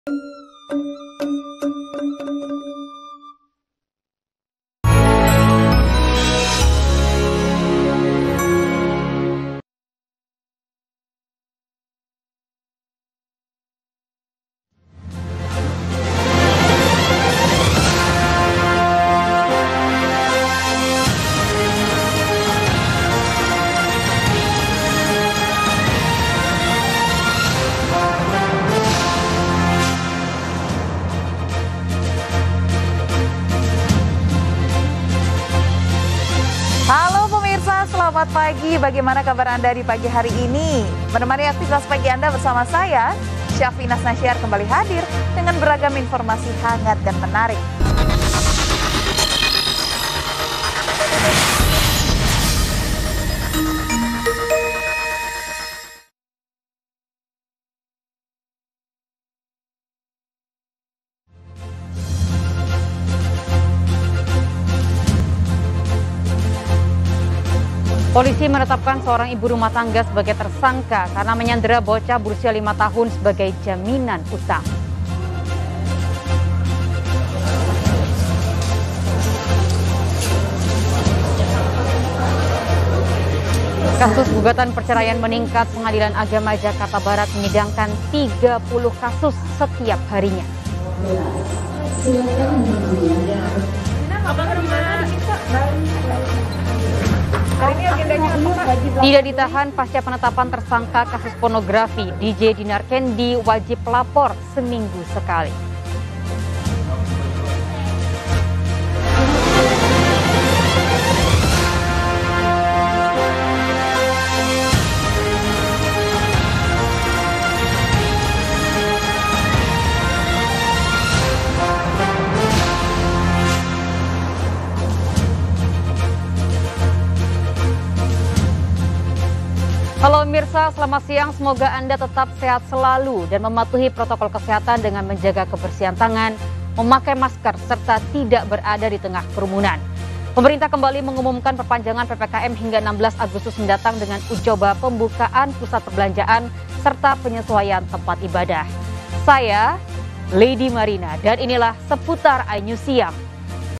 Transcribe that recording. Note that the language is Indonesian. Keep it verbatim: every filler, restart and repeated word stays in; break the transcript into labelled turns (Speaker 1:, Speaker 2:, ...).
Speaker 1: Selamat pagi, bagaimana kabar Anda di pagi hari ini? Menemani aktivitas pagi Anda bersama saya, Syafina Nasyar kembali hadir dengan beragam informasi hangat dan menarik.
Speaker 2: Polisi menetapkan seorang ibu rumah tangga sebagai tersangka karena menyandera bocah berusia lima tahun sebagai jaminan utang. Kasus gugatan perceraian meningkat, Pengadilan Agama Jakarta Barat menyidangkan tiga puluh kasus setiap harinya. Tidak ditahan pasca penetapan tersangka kasus pornografi, D J Dinar Kendi wajib lapor seminggu sekali. Halo Mirsa, selamat siang. Semoga Anda tetap sehat selalu dan mematuhi protokol kesehatan dengan menjaga kebersihan tangan, memakai masker, serta tidak berada di tengah kerumunan. Pemerintah kembali mengumumkan perpanjangan P P K M hingga enam belas Agustus mendatang dengan uji coba pembukaan pusat perbelanjaan serta penyesuaian tempat ibadah. Saya, Lady Marina, dan inilah seputar iNews Siang.